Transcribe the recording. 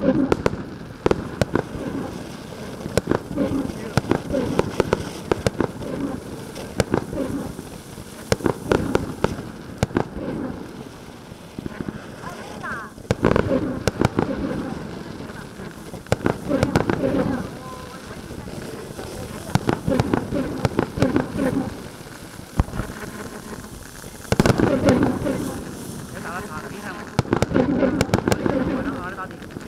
你打个叉，你看，我能拿得到的。